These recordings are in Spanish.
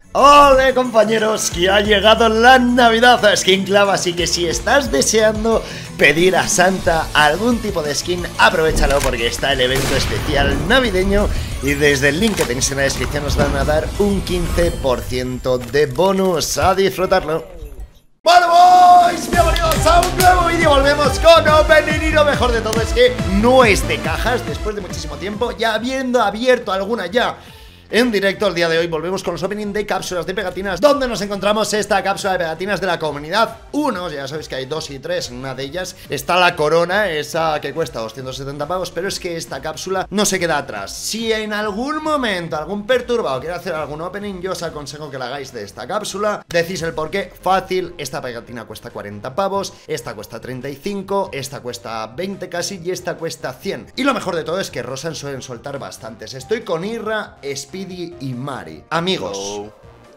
¡Ole, compañeros! Que ha llegado la Navidad a Skin Club, así que si estás deseando pedir a Santa algún tipo de skin, aprovechalo porque está el evento especial navideño y desde el link que tenéis en la descripción os van a dar un 15% de bonus. ¡A disfrutarlo! Bueno, boys, bienvenidos a un nuevo vídeo. Volvemos con Opening y lo mejor de todo es que no es de cajas. Después de muchísimo tiempo, ya habiendo abierto alguna ya en directo el día de hoy, volvemos con los opening de cápsulas de pegatinas, donde nos encontramos esta cápsula de pegatinas de la comunidad 1. Ya sabéis que hay 2 y 3, en una de ellas está la corona, esa que cuesta 270 pavos, pero es que esta cápsula no se queda atrás. Si en algún momento algún perturbado quiere hacer algún opening, yo os aconsejo que la hagáis de esta cápsula. Decís el porqué, fácil. Esta pegatina cuesta 40 pavos, esta cuesta 35, esta cuesta 20 casi y esta cuesta 100. Y lo mejor de todo es que Rosan suelen soltar bastantes. Estoy con Irra, Speedy y Mari. Amigos. Oh.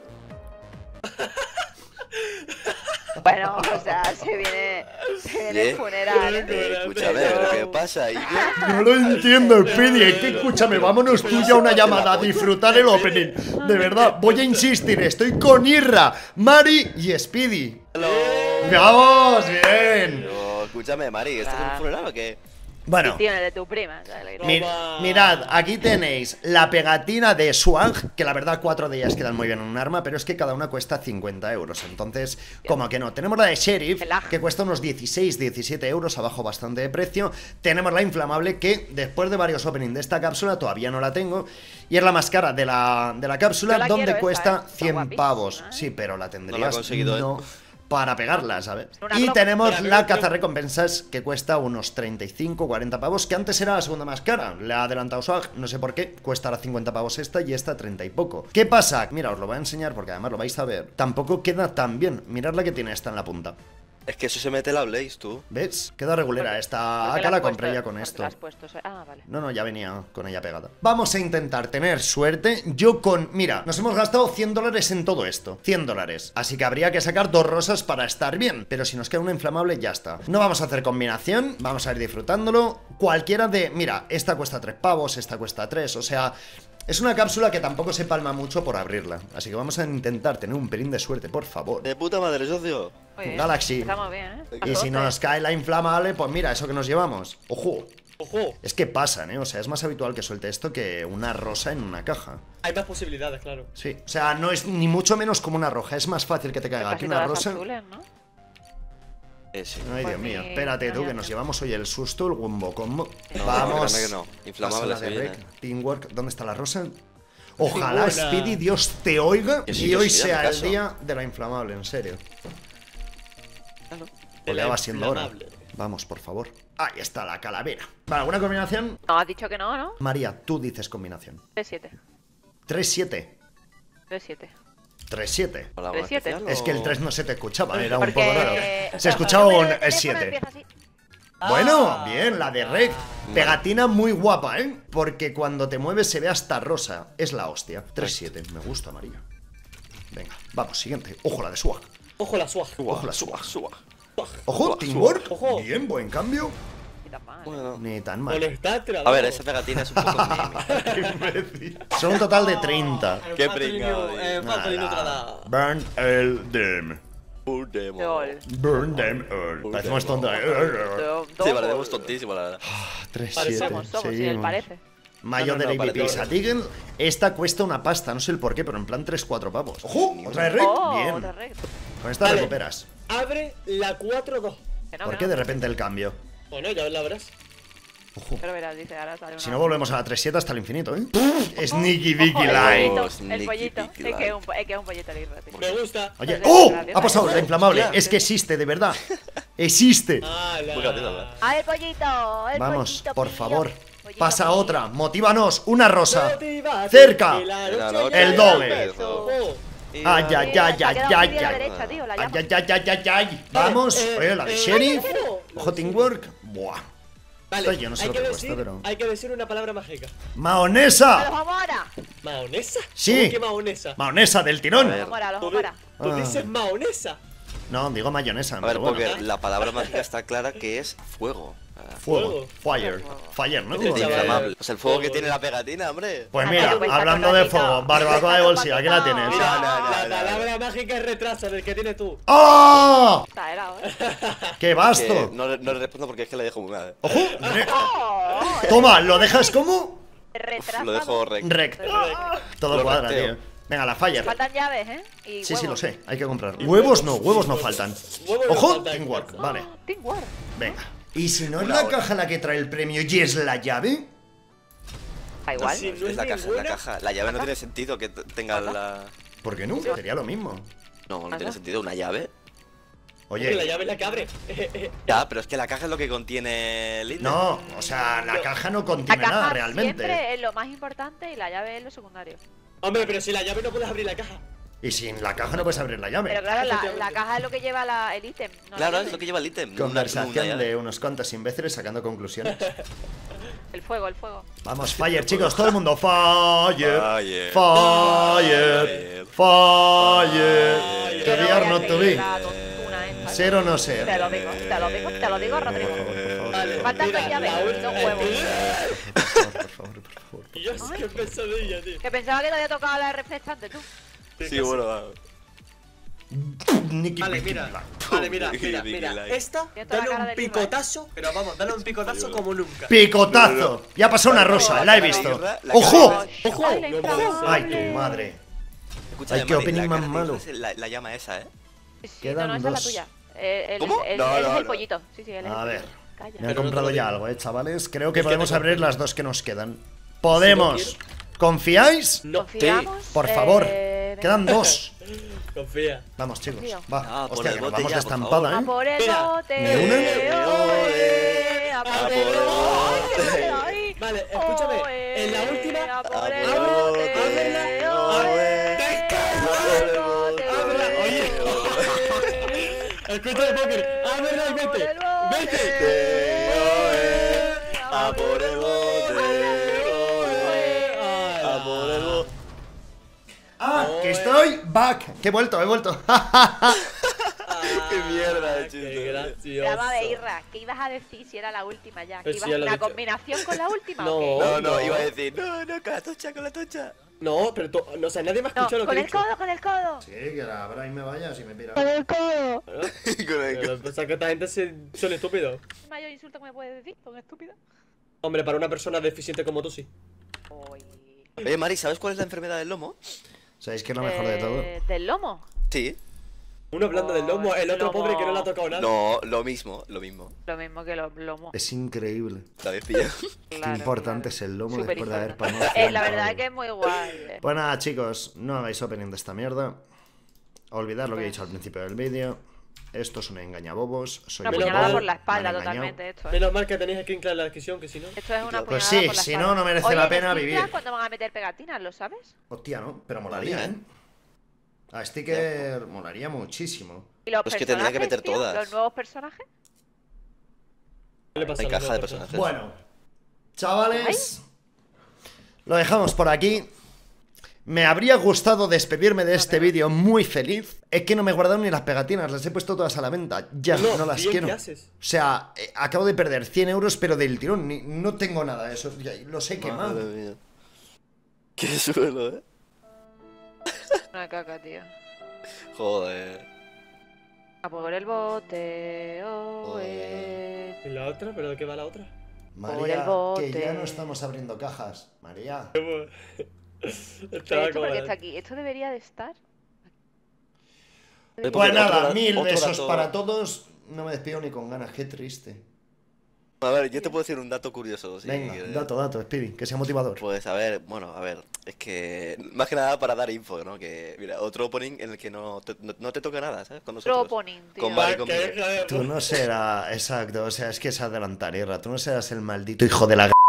Bueno, o sea, se viene el funeral. Escúchame, ¿pero qué pasa? No lo entiendo, Speedy. Es que escúchame, vámonos tú ya a una llamada a disfrutar el opening. De verdad, voy a insistir. Estoy con Irra, Mari y Speedy. Hello. ¡Vamos! ¡Bien! Pero, escúchame, Mari, ¿estás en un funeral o qué? Bueno, Tiene de tu prima. mirad, aquí tenéis la pegatina de Swag, que la verdad 4 de ellas quedan muy bien en un arma, pero es que cada una cuesta 50 euros, entonces, como que no. Tenemos la de Sheriff, que cuesta unos 16, 17 euros, abajo bastante de precio. Tenemos la inflamable, que después de varios openings de esta cápsula, todavía no la tengo, y es la más cara de la cápsula, donde cuesta 100 pavos. Sí, pero la tendrías, no la he conseguido, para pegarla, ¿sabes? Y tenemos la cazarrecompensas, que cuesta unos 35, 40 pavos, que antes era la segunda más cara. Le ha adelantado Swag, no sé por qué, cuesta ahora 50 pavos esta y esta 30 y poco. ¿Qué pasa? Mira, os lo voy a enseñar porque además lo vais a ver. Tampoco queda tan bien. Mirad la que tiene esta en la punta. Es que eso se mete la Blaze, tú. ¿Ves? Queda regulera esta. Acá la compré ya con esto. Vale. No, ya venía con ella pegada. Vamos a intentar tener suerte. Yo con... Mira, nos hemos gastado 100 dólares en todo esto. 100 dólares. Así que habría que sacar 2 rosas para estar bien. Pero si nos queda una inflamable, ya está. No vamos a hacer combinación. Vamos a ir disfrutándolo. Cualquiera de... Mira, esta cuesta 3 pavos, esta cuesta 3. O sea... Es una cápsula que tampoco se palma mucho por abrirla. Así que vamos a intentar tener un pelín de suerte, por favor. De puta madre, socio. Galaxy. Estamos bien, ¿eh? Y si nos cae la inflamable, pues mira, eso que nos llevamos. ¡Ojo! ¡Ojo! Es que pasan, ¿eh? O sea, es más habitual que suelte esto que una rosa en una caja. Hay más posibilidades, claro. Sí, o sea, no es ni mucho menos como una roja. Es más fácil que te caiga aquí una rosa. Azules, ¿no? Sí. Ay, Dios mío, espérate tú, que nos llevamos hoy el susto, el wombo combo. No, Vamos. que no. Inflamable Pasa la de se Rec, viene. Teamwork. ¿Dónde está la rosa? Ojalá, Figura. Speedy, Dios te oiga Que sí, y que hoy sí, sea hazme el caso. día de la inflamable, en serio. Pues ya va siendo hora. Vamos, por favor. Ahí está la calavera. Vale, ¿alguna combinación? No, has dicho que no, ¿no? María, tú dices combinación. 3-7. 3-7. 3-7. 3-7. Hola, Tres, siete. especial, Es que el o- 3 no se te escuchaba, era un Porque... poco raro. Se escuchaba un 7. Empieza así. Bueno, bien, la de Rec. Pegatina muy guapa, ¿eh? Porque cuando te mueves se ve hasta rosa. Es la hostia. 3-7. Me gusta, María. Venga, vamos, siguiente. Ojo, la de Swag. Ojo la swag. Ojo, la Swag. Suba. Ojo, Swag, Teamwork. Ojo. Bien, buen cambio. Ni tan mal. Bueno. Ni tan mal. Molestarte, A ver, esa pegatina es un poco meme. Son un total de 30. Qué pringado, Nada. Burn el dem. Gol. Burn them all. Parecemos tontos. Sí, parecemos tontísimos, la verdad. 3-7. Somos, si él Seguimos. parece. Mayo de la parece- Satigen. Esta cuesta una pasta, no sé el por qué, pero en plan 3-4 pavos. ¡Ojo! ¿Otra de Rec? Oh, Bien. otra red. Con esta Vale. recuperas. Abre la 4-2. Que no, ¿Por que qué no. de repente el cambio? Bueno, ya la verás. Ojo. Pero verás, dice, ahora sale una... Si no volvemos a la 3-7 hasta el infinito, ¿eh? Sneaky Vicky Ojo, Line. el Sneaky pollito. Vicky Es que es un pollito libre, tío. Me gusta. Oye, Pues ¡oh! gracias, Ha pasado la inflamable. Hostia. Es que existe, de verdad. Existe. Ah, la... Muy graciosa, ¿verdad? ¡Ah, el pollito! El Vamos, pollito por mío. favor. Pollito Pasa mío. otra. Motívanos. Una rosa. Motivate, Cerca. que la La noche noche ya El doble. empezó. Ay, ay, ay, ay, Ha ay, quedado ay, muy bien a la ay. derecha, tío, la Ay, llama. ay, ay, ay, ay, ay. Vamos. Oye, la de Sheriff. ojo. Ojo, Teamwork. Buah. Vale, Esta yo no sé hay lo que que decir, cuesta, pero... hay que decir una palabra mágica. ¡A los ¡Maonesa! vamos ahora! ¿Maonesa? Sí. ¿Cómo que maonesa? ¡Maonesa del tirón! A ver. Vamos ahora, Tú, vamos ahora. tú Ah. dices maonesa. No, digo mayonesa, A ver, pero bueno. porque la palabra mágica está clara que es fuego. Fuego. Fuego. Fire, ¿no? Este Como chaval- dice. Inflamable. Pues el fuego que tiene la pegatina, hombre. Pues Ah, mira, tú, pues, hablando está de con fuego, ratito. barbacoa de bolsillo, aquí la Está con tienes. ratito. Mira, no, la palabra mágica es retraso, del que tienes tú. ¡Oh! Está helado, ¿eh? ¡Qué Que basto! no le respondo porque es que le dejo muy mal. ¡Ojo! ¡Oh! Toma, ¿lo dejas como? Retrasado. Lo dejo rec. Rec. Todo Lo cuadra, recteo. tío. Venga, la fire. Faltan llaves, ¿eh? Y Sí, sí, lo huevos. sé, hay que comprar. Huevos no faltan. Huevos no ¡Ojo! faltan. Teamwork, vale. Oh, Teamwork. Venga. ¿Y si no es Una la hora. caja la que trae el premio y es la llave? Da igual. Sí. No Es es la caja, la ninguna. caja. La llave no tiene sentido que tenga la... ¿Por qué no? Sería lo mismo. No, no tiene sentido. ¿Una llave? Porque la Oye, llave es la que abre. Ya, pero es que la caja es lo que contiene el ítem. no, o sea, la caja no La contiene nada caja realmente. siempre es lo más importante y la llave es lo secundario. Hombre, pero si la llave no puedes abrir la caja. Y sin la caja no puedes abrir la llave. Pero claro, la Efectivamente. caja es lo que lleva el ítem. No la Claro, llave. es lo que lleva el ítem. no una Conversación llave. de unos cuantos imbéciles sacando conclusiones. El fuego, el fuego. Vamos, fire, chicos, todo el mundo. Fire. Fire. Fire. Fire. Yo To no be voy or a not to seguir be. la tontuna esta. Ser o no ser. Te lo digo, Rodrigo. Vale, Faltan mira, dos llaves, la última- dos huevos. Por favor, por favor. Dios, qué pesadilla, tío. Que pensaba que te había tocado la refrescante, tú. Sí, bueno, va. Nicky Vale, Picky mira, Black. vale, mira, Vicky mira, Vicky mira. Like. Esta, Tiene toda la dale cara un del libro, picotazo, pero vamos, dale un picotazo como nunca. Picotazo. Ya pasó una rosa, la he visto. La ¡Ojo! cara ¡Ojo! Ay, la No puede inflamable. ¡Ay, tu madre! Escucha, Ay, qué Mari, opening la más cara de malo. Isra es la llama esa, ¿eh? Sí, Quedan no, esa es la dos. tuya. ¿Cómo? Él No, es no, el no. pollito. Sí, él es A el ver. pollito. Calla. Me han Pero no te comprado lo ya digo. algo, chavales. Creo que Es que podemos te abrir confío. las dos que nos quedan. ¿Podemos? ¿Confiáis? No, ¿Confiamos? Por favor. Venga. Quedan dos. confía. Vamos, chicos. Confío. Va. Ah, por Hostia, el que nos bote vamos ya, de por estampada, A ¿eh? por el Mira, bote. ni una. A por el A bote. Ay, Vale, escúchame, oe, en la última, a por a el por el bote. bote. Oe, Ábrela, bote, ábrela, oye. Escúchame, Póker, ábrela y vete. Vete. A por el bote. A por el bote. ¡Ah! ¡Que estoy back! ¡Que he vuelto! Qué mierda, Qué chiste. gracioso. Brava de Irra, ¿qué ibas a decir si era la última ya? ¿Que Pues ibas sí, ya lo he una dicho. combinación con la última No. o qué? No, no, No. iba a decir, no, con la tocha, con la tocha. No, pero tú, no, o sea, nadie me ha No, escuchado lo con que he el dicho. codo, con el codo. Sí, que la Bray me vaya si me pira. Con el codo. Con el- Pero pensás que esta gente son estúpidos. ¿El mayor insulto que me puedes decir, con estúpida? Hombre, para una persona deficiente como tú, sí. Oye, Mari, ¿sabes cuál es la enfermedad del lomo? ¿Sabéis qué es lo mejor de todo? ¿Del lomo? Sí. Uno hablando del lomo, el otro lomo. pobre que no le ha tocado nada. No, lo mismo, lo mismo. Lo mismo que los lomos. Es increíble. ¿La habéis pillado? Qué Claro, importante claro. es el lomo Súper después de haber importante. palmado. La verdad es que es muy guay. Pues nada, chicos, no hagáis opening de esta mierda. Olvidad lo que he dicho al principio del vídeo. Esto es un engañabobos. Soy Una un puñalada bobo, por la espalda me han engañado. totalmente esto, ¿eh? Menos mal que tenéis aquí en claro la descripción, que si no. Esto es una puñalada Pues sí, por la si espalda. no, no merece Oye, la pena ¿en Steam vivir. ¿Cuándo van a meter pegatinas, lo sabes? Hostia, ¿no? Pero molaría, ¿eh? A sticker molaría muchísimo. ¿Y los Pues que tendría que personajes, meter tío? todas. ¿Los nuevos personajes? ¿Qué le pasa Hay a los caja de otros? personajes. Bueno, chavales, lo dejamos por aquí. Me habría gustado despedirme de este vídeo muy feliz. Es que no me he guardado ni las pegatinas, las he puesto todas a la venta. Ya, no las bien, quiero. ¿qué haces? O sea, acabo de perder 100 euros, pero del tirón. No tengo nada de eso. Ya, los he quemado. Madre mía. Qué suelo, ¿eh? Una caca, tío. Joder. A por el bote. Oe. ¿Y la otra? ¿Pero de qué va la otra? María, bote. que ya no estamos abriendo cajas. María. Pero Estaba esto como porque la- está aquí. Esto debería de estar. Porque Pues nada, otro- 1000 otro besos dato- para todos. No me despido ni con ganas, qué triste. A ver, yo te puedo decir un dato curioso. Si Venga, quieres. dato, Speedy, que sea motivador. Pues a ver, bueno, a ver, es que más que nada para dar info, ¿no? Que, mira, otro opening en el que no te toca nada, ¿sabes? Con nosotros. Proponing, tío. Con Mari Ah, conmigo. que hija de- Tú no serás, exacto, o sea, es que es adelantar, Irra. Tú no serás el maldito hijo de la